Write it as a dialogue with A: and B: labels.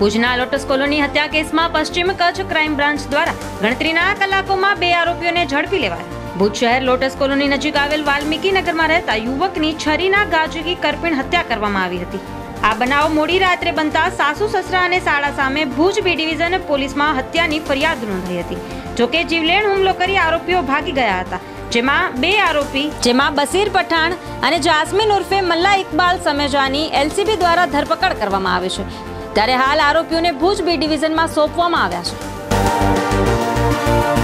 A: ભુજના lotus colony હત્યા કેસમાં પશ્ચિમ કચ્છ ક્રાઇમ બ્રાન્ચ દ્વારા ગણતરીના કલાકોમાં 2 આરોપીઓને ઝડપી લેવાયા। ભુજ શહેર લોટસ કોલોની નજીક આવેલ વાલ્મીકી નગરમાં રહેતા યુવકની છરીના ઘા ઝીકી કરપીણ હત્યા કરવામાં આવી હતી। આ બનાવ મોડી રાત્રે બનતા સાસુ સસરા અને સાળા સામે ભુજ બી ડિવિઝન પોલીસમાં હત્યાની ફરિયાદ નોંધાઈ હતી। જોકે જીવલેણ હુમલો કરી આરોપીઓ ભાગી ગયા હતા, જેમાં 2 આરોપી જેમાં બસીર પઠાણ અને જાસ્મીન ઉર્ફે મલ્લા ઇકબાલ સમેજાની LCB દ્વારા ધરપકડ કરવામાં આવી છે। ત્યારે હાલ આરોપીઓને ભુજ બી ડિવિઝનમાં સોંપવામાં આવ્યા છે।